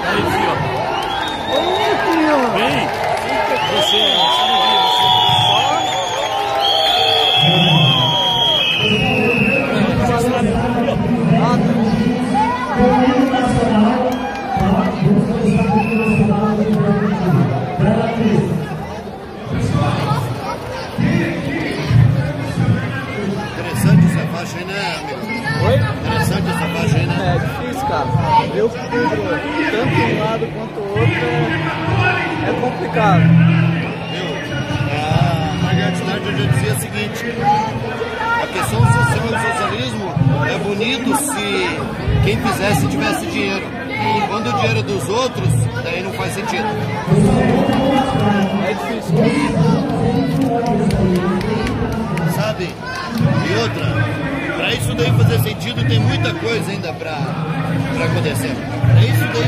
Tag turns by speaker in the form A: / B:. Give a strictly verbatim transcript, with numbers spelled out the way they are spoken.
A: Aí, filho.
B: Olha aqui, ó.
A: Vem. Você, você não viu, você
C: Interessante essa faixa aí, né, amigo?
B: Oi?
C: Interessante essa faixa aí, né?
B: É difícil, cara. Eu cubro tanto um lado quanto o outro é, é complicado.
C: Viu? A Margaret Thatcher já dizia o seguinte: a questão social e socialismo é bonito se quem fizesse tivesse dinheiro. Quando o dinheiro é dos outros, daí não faz sentido.
B: É difícil.
C: Sabe? E outra, para isso daí fazer sentido tem muita coisa ainda para acontecer. Para isso daí